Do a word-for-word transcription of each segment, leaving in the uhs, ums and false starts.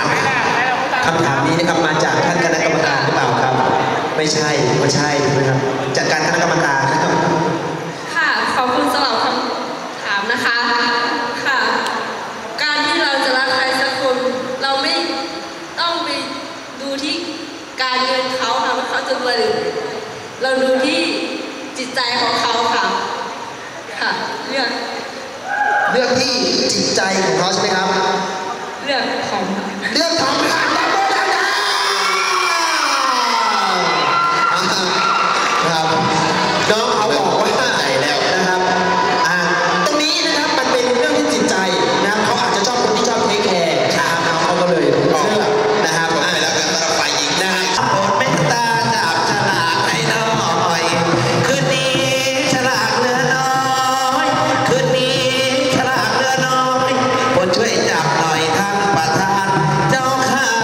คำถามนี้นะครับมาจากท่านคณะกรรมการหรือเปล่าครับไม่ใช่ไม่ใช่นะครับจากการคณะกรรมการนะครับค่ะขอบคุณสำหรับคำถามนะคะค่ะการที่เราจะรักใครสักคนเราไม่ต้องไปดูที่การเงินเขาค่ะว่าเขาจะรวยหรือเราดูที่จิตใจของเขาค่ะค่ะเลือกเลือกที่จิตใจของเขาใช่ไหมครับเลือกของเลือกของค่ะครับน้องเขาบอกว่าใส่แล้วนะครับอ่าตรงนี้นะครับมันเป็นเรื่องที่จิตใจนะครับเขาอาจจะชอบคนที่ชอบเทคแคร์นะครับเขาก็เลยเลือกนะครับอ่าแล้วก็สำหรับฝ่ายหญิงได้โปรดเมตตาจับฉลากให้น้อยคืนนี้ฉลากเหลือน้อยคืนนี้ฉลากเหลือน้อยโปรดช่วยจับหน่อยท่านประธานเจ้าค่ะ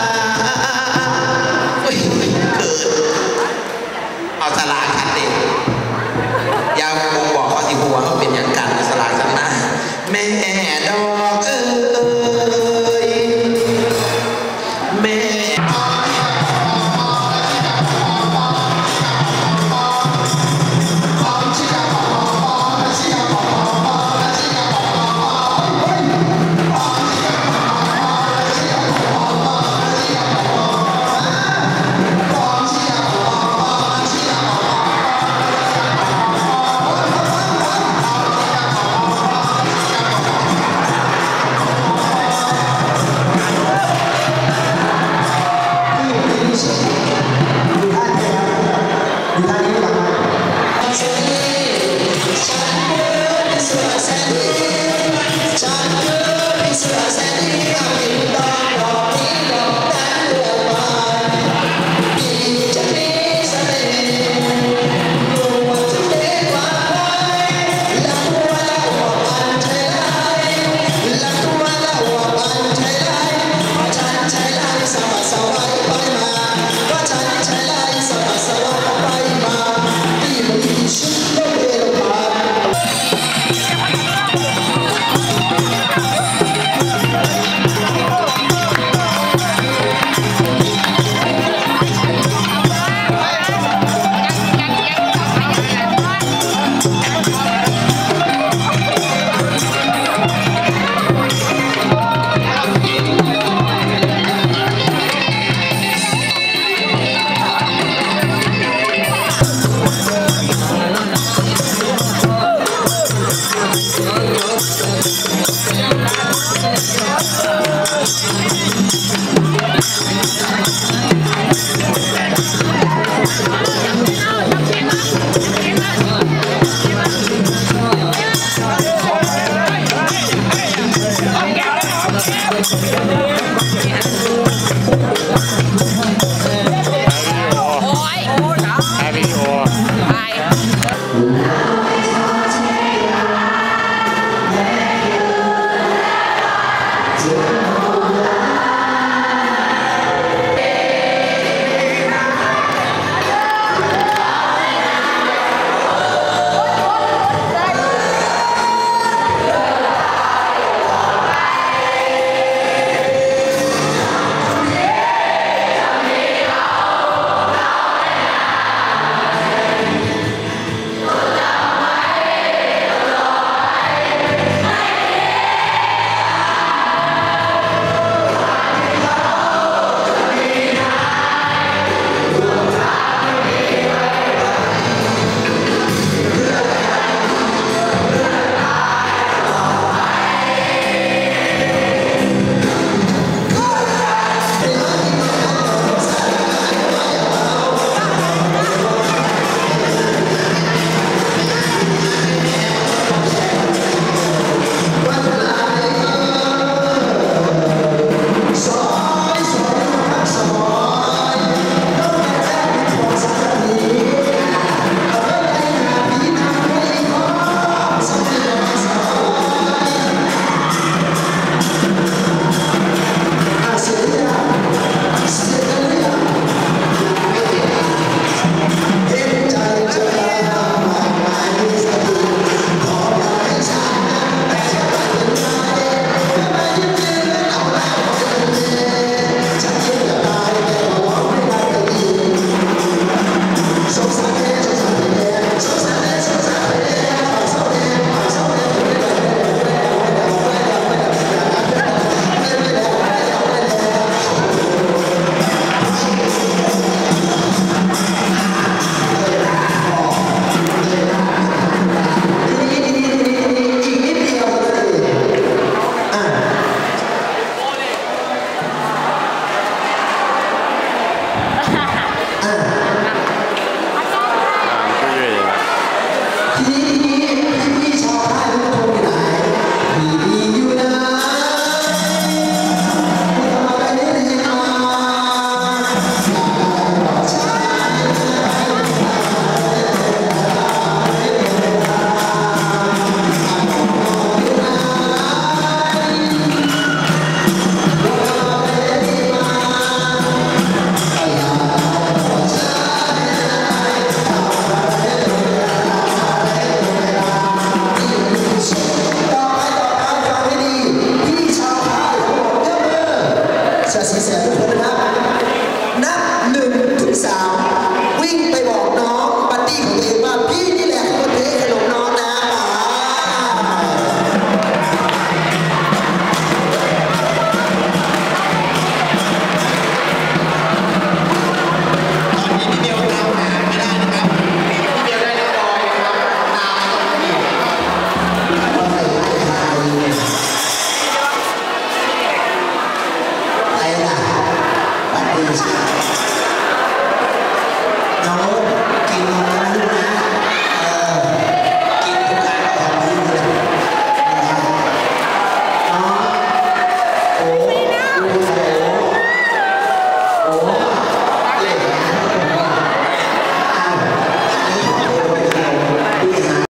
ทุกคนนะครับนับหนึ่งถึงสามวิ่งไปบอกน้องบัดดี้ของตัวเองว่าพี่